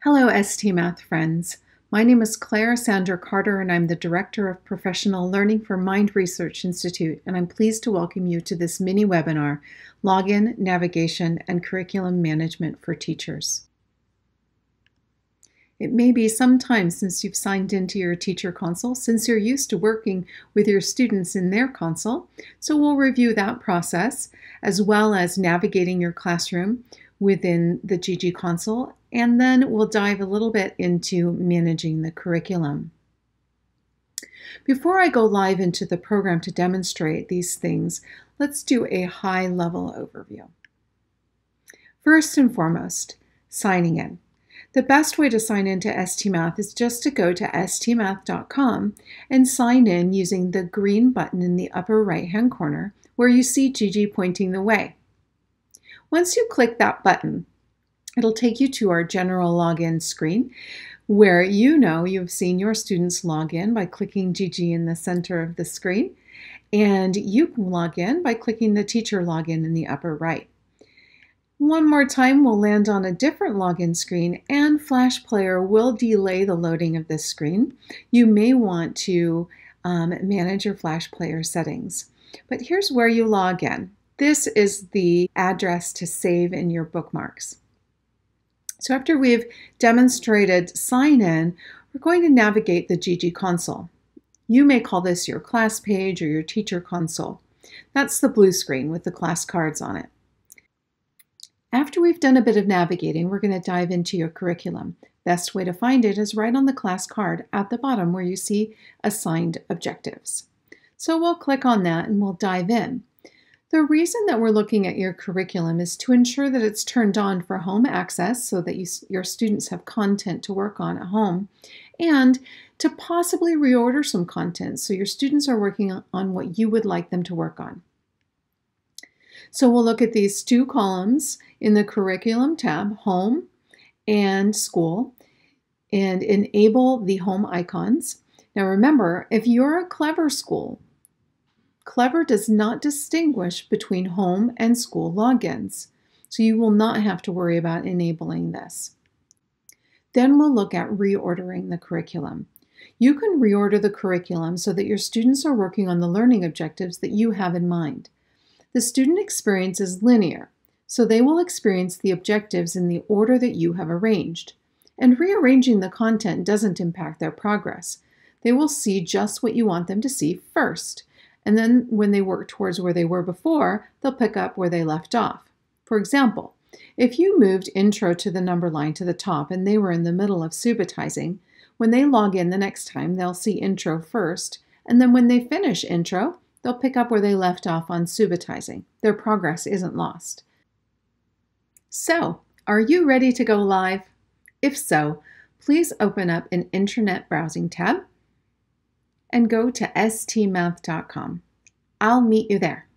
Hello, ST Math friends. My name is Clara Sandra Carter, and I'm the Director of Professional Learning for Mind Research Institute, and I'm pleased to welcome you to this mini webinar, Login, Navigation, and Curriculum Management for Teachers. It may be some time since you've signed into your teacher console, since you're used to working with your students in their console, so we'll review that process, as well as navigating your classroom within the JiJi Console, and then we'll dive a little bit into managing the curriculum. Before I go live into the program to demonstrate these things, let's do a high-level overview. First and foremost, signing in. The best way to sign into STMath is just to go to stmath.com and sign in using the green button in the upper right-hand corner where you see JiJi pointing the way. Once you click that button, it'll take you to our general login screen where you've seen your students log in by clicking JiJi in the center of the screen, and you can log in by clicking the teacher login in the upper right. One more time, we'll land on a different login screen, and Flash Player will delay the loading of this screen. You may want to manage your Flash Player settings. But here's where you log in. This is the address to save in your bookmarks. So after we've demonstrated sign in, we're going to navigate the JiJi Console. You may call this your class page or your teacher console. That's the blue screen with the class cards on it. After we've done a bit of navigating, we're going to dive into your curriculum. Best way to find it is right on the class card at the bottom where you see assigned objectives. So we'll click on that and we'll dive in. The reason that we're looking at your curriculum is to ensure that it's turned on for home access so that your students have content to work on at home, and to possibly reorder some content so your students are working on what you would like them to work on. So we'll look at these two columns in the Curriculum tab, Home and School, and enable the home icons. Now remember, if you're a Clever school, Clever does not distinguish between home and school logins, so you will not have to worry about enabling this. Then we'll look at reordering the curriculum. You can reorder the curriculum so that your students are working on the learning objectives that you have in mind. The student experience is linear, so they will experience the objectives in the order that you have arranged. And rearranging the content doesn't impact their progress. They will see just what you want them to see first. And then when they work towards where they were before, they'll pick up where they left off. For example, if you moved intro to the number line to the top and they were in the middle of subitizing, when they log in the next time, they'll see intro first, and then when they finish intro, they'll pick up where they left off on subitizing. Their progress isn't lost. So, are you ready to go live? If so, please open up an internet browsing tab and go to stmath.com. I'll meet you there.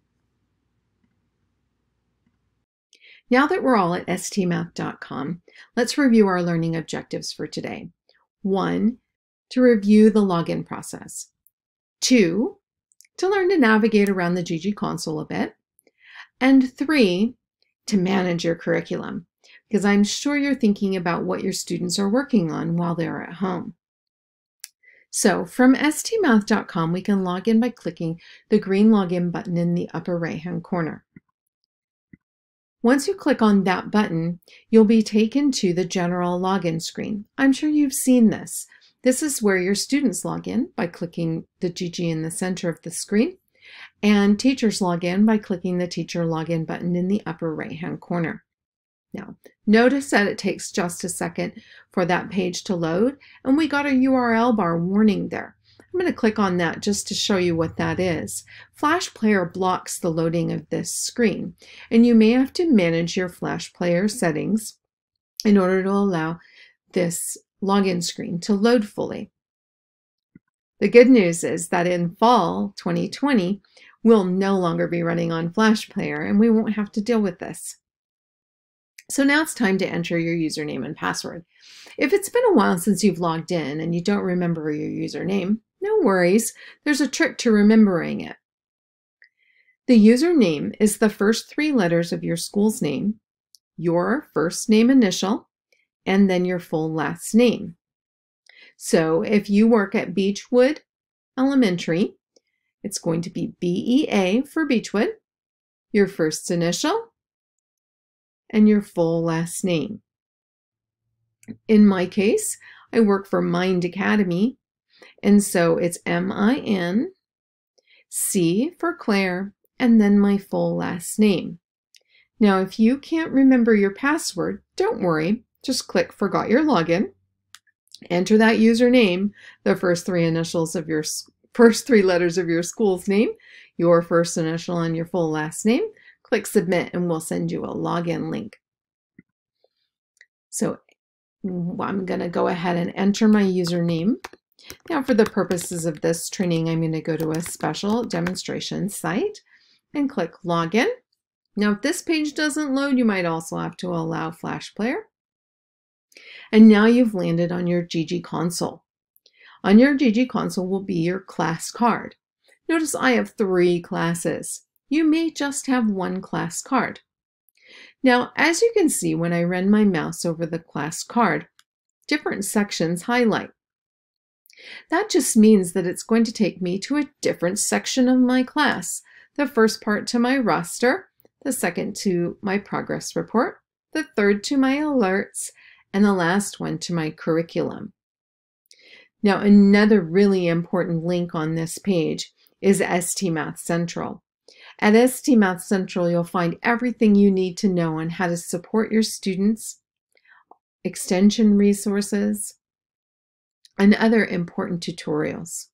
Now that we're all at stmath.com, let's review our learning objectives for today. 1, to review the login process. 2, to learn to navigate around the JiJi Console a bit. And 3, to manage your curriculum, because I'm sure you're thinking about what your students are working on while they're at home. So from stmath.com, we can log in by clicking the green login button in the upper right-hand corner. Once you click on that button, you'll be taken to the general login screen. I'm sure you've seen this. This is where your students log in by clicking the JiJi in the center of the screen, and teachers log in by clicking the teacher login button in the upper right-hand corner. Now, notice that it takes just a second for that page to load, and we got a URL bar warning there. I'm going to click on that just to show you what that is. Flash Player blocks the loading of this screen, and you may have to manage your Flash Player settings in order to allow this login screen to load fully. The good news is that in fall 2020, we'll no longer be running on Flash Player, and we won't have to deal with this. So now it's time to enter your username and password. If it's been a while since you've logged in and you don't remember your username, no worries, there's a trick to remembering it. The username is the first 3 letters of your school's name, your first name initial, and then your full last name. So if you work at Beechwood Elementary, it's going to be BEA for Beechwood, your first initial, and your full last name. In my case, I work for Mind Academy, and so it's MIN, C for Claire, and then my full last name. Now, if you can't remember your password, don't worry. Just click Forgot Your Login. Enter that username, the first three letters of your school's name, your first initial and your full last name. Click Submit, and we'll send you a login link. So I'm going to go ahead and enter my username. Now, for the purposes of this training, I'm going to go to a special demonstration site and click Login. Now, if this page doesn't load, you might also have to allow Flash Player. And now you've landed on your JiJi Console. On your JiJi Console will be your class card. Notice I have 3 classes. You may just have 1 class card. Now, as you can see, when I run my mouse over the class card, different sections highlight. That just means that it's going to take me to a different section of my class. The first part to my roster, the second to my progress report, the third to my alerts, and the last one to my curriculum. Now, another really important link on this page is ST Math Central. At ST Math Central, you'll find everything you need to know on how to support your students, extension resources, and other important tutorials.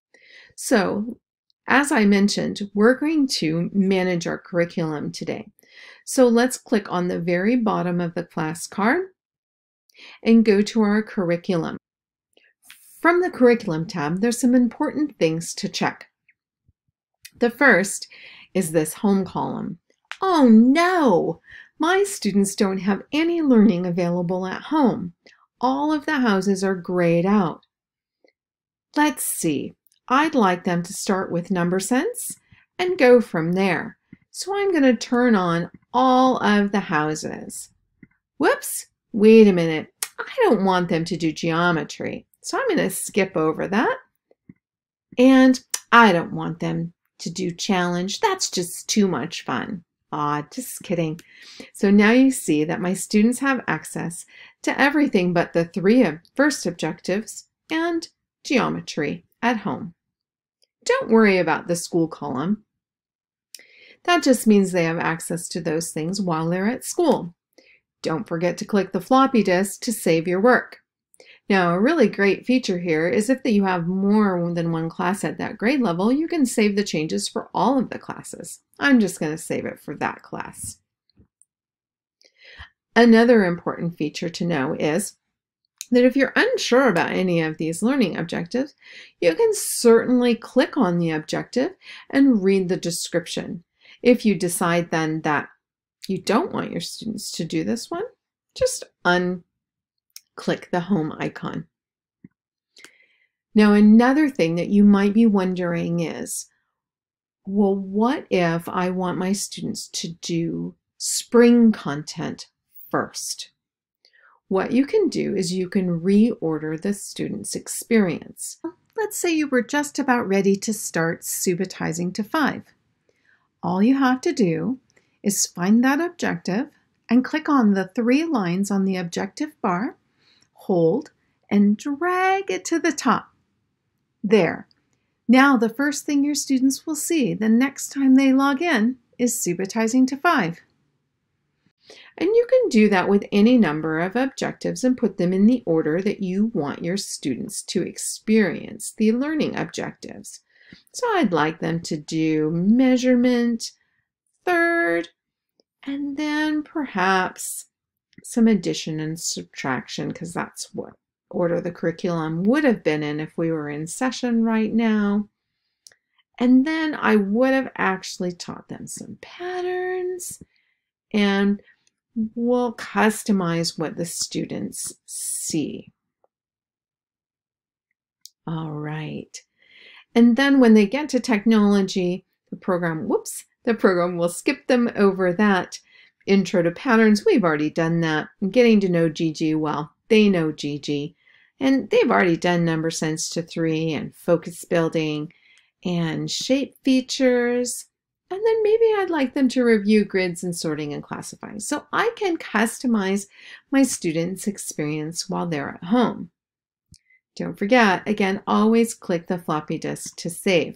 So, as I mentioned, we're going to manage our curriculum today. So let's click on the very bottom of the class card and go to our curriculum. From the curriculum tab, there's some important things to check. The first is this home column. Oh no! My students don't have any learning available at home. All of the houses are grayed out. Let's see. I'd like them to start with number sense and go from there. So I'm going to turn on all of the houses. Whoops, wait a minute. I don't want them to do geometry. So I'm going to skip over that. And I don't want them to do challenge. That's just too much fun. Aw, just kidding. So now you see that my students have access to everything but the 3 first objectives and geometry at home. Don't worry about the school column. That just means they have access to those things while they're at school. Don't forget to click the floppy disk to save your work. Now, a really great feature here is if you have more than 1 class at that grade level, you can save the changes for all of the classes. I'm just going to save it for that class. Another important feature to know is that if you're unsure about any of these learning objectives, you can certainly click on the objective and read the description. If you decide then that you don't want your students to do this one, just unclick the home icon. Now, another thing that you might be wondering is, well, what if I want my students to do spring content first? What you can do is you can reorder the student's experience. Let's say you were just about ready to start subitizing to 5. All you have to do is find that objective and click on the 3 lines on the objective bar, hold, and drag it to the top. There. Now the first thing your students will see the next time they log in is subitizing to 5. And you can do that with any number of objectives and put them in the order that you want your students to experience the learning objectives. So I'd like them to do measurement, third, and then perhaps some addition and subtraction, because that's what order the curriculum would have been in if we were in session right now. And then I would have actually taught them some patterns, and we'll customize what the students see. All right. And then when they get to technology, the program will skip them over that. Intro to patterns, we've already done that. Getting to know JiJi, well, they know JiJi. And they've already done number sense to 3 and focus building and shape features. And then maybe I'd like them to review grids and sorting and classifying, so I can customize my students' experience while they're at home. Don't forget, again, always click the floppy disk to save.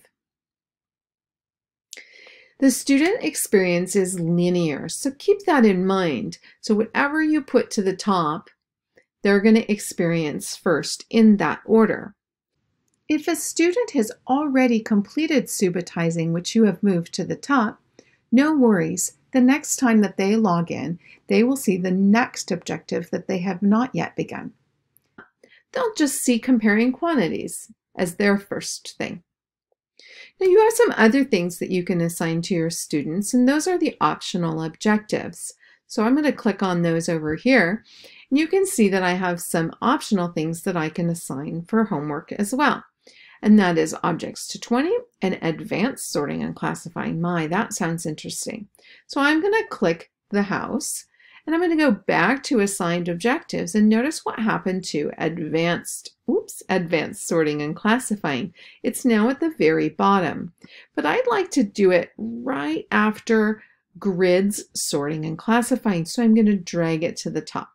The student experience is linear, so keep that in mind. So whatever you put to the top, they're going to experience first in that order. If a student has already completed subitizing, which you have moved to the top, no worries. The next time that they log in, they will see the next objective that they have not yet begun. They'll just see comparing quantities as their first thing. Now you have some other things that you can assign to your students, and those are the optional objectives. So I'm going to click on those over here, and you can see that I have some optional things that I can assign for homework as well. And that is objects to 20 and advanced sorting and classifying. My, that sounds interesting. So I'm going to click the house, and I'm going to go back to assigned objectives, and notice what happened to advanced sorting and classifying. It's now at the very bottom, but I'd like to do it right after grids, sorting, and classifying. So I'm going to drag it to the top.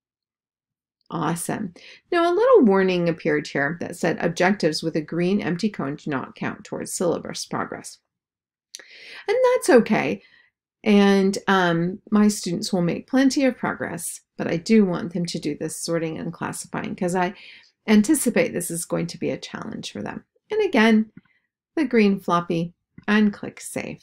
Awesome. Now a little warning appeared here that said objectives with a green empty cone do not count towards syllabus progress. And that's okay. And my students will make plenty of progress, but I do want them to do this sorting and classifying because I anticipate this is going to be a challenge for them. And again, the green floppy, and click Save.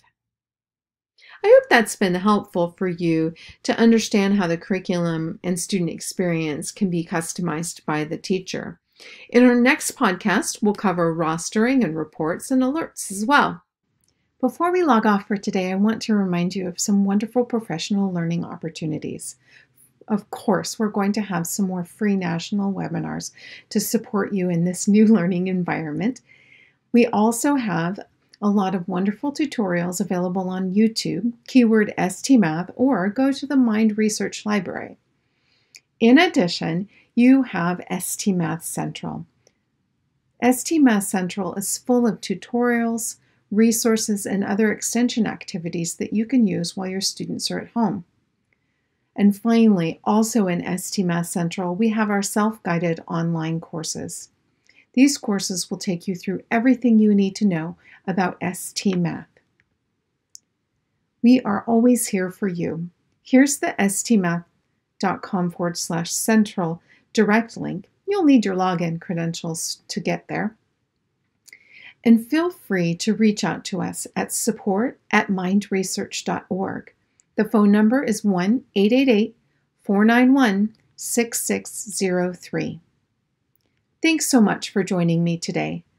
I hope that's been helpful for you to understand how the curriculum and student experience can be customized by the teacher. In our next podcast, we'll cover rostering and reports and alerts as well. Before we log off for today, I want to remind you of some wonderful professional learning opportunities. Of course, we're going to have some more free national webinars to support you in this new learning environment. We also have a lot of wonderful tutorials available on YouTube, keyword STMath, or go to the Mind Research Library. In addition, you have STMath Central. STMath Central is full of tutorials, resources, and other extension activities that you can use while your students are at home. And finally, also in STMath Central, we have our self-guided online courses. These courses will take you through everything you need to know about STMath. We are always here for you. Here's the stmath.com/central direct link. You'll need your login credentials to get there. And feel free to reach out to us at support@mindresearch.org. The phone number is 1-888-491-6603. Thanks so much for joining me today.